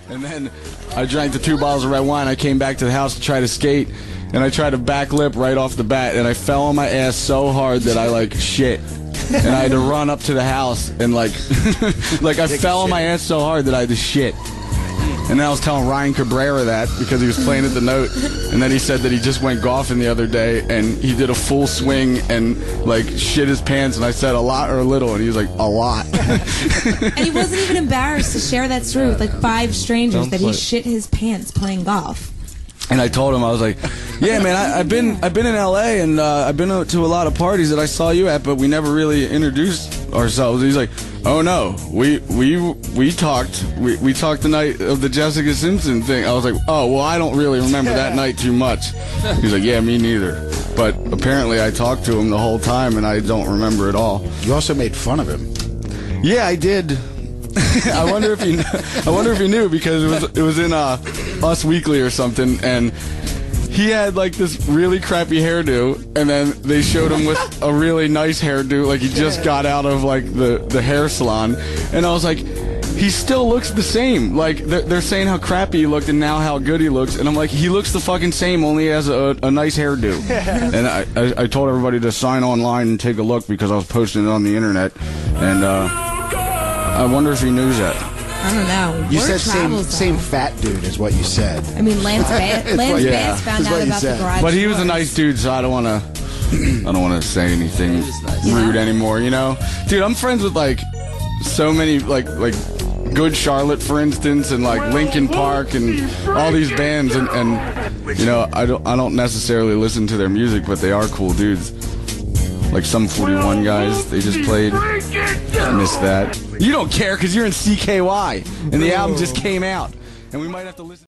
And then I drank the 2 bottles of red wine. I came back to the house to try to skate, and I tried to backlip right off the bat, and I fell on my ass so hard that I, like, shit. And I had to run up to the house and, like, I fell on my ass so hard that I had to shit. And then I was telling Ryan Cabrera that because he was playing at the Note, and then he said that he just went golfing the other day and he did a full swing and like shit his pants, and I said a lot or a little, and he was like, a lot. And he wasn't even embarrassed to share that story with like 5 strangers that he shit his pants playing golf. And I told him, I was like, yeah, man, I've been in L.A. and I've been to a lot of parties that I saw you at, but we never really introduced ourselves. He's like, oh no, we talked the night of the Jessica Simpson thing. I was like, oh well, I don't really remember that night too much. He's like, yeah, me neither. But apparently I talked to him the whole time and I don't remember at all. You also made fun of him. Yeah, I did. I wonder if he knew because it was in Us Weekly or something, and he had like this really crappy hairdo, and then they showed him with a really nice hairdo, like he just got out of like the hair salon, and I was like, he still looks the same. Like they're saying how crappy he looked and now how good he looks, and I'm like, he looks the fucking same, only he has a nice hairdo. And I told everybody to sign online and take a look because I was posting it on the internet, and I wonder if he knew that. I don't know. You said same fat dude is what you said. I mean, Lance Bass found out about the garage. But he was a nice dude, so I don't want to say anything rude anymore, you know? Dude, I'm friends with like so many like Good Charlotte, for instance, and like Linkin Park and all these bands, and you know, I don't necessarily listen to their music, but they are cool dudes. Like Sum 41 guys, they just played. I missed that. You don't care because you're in CKY, and the album just came out, and we might have to listen.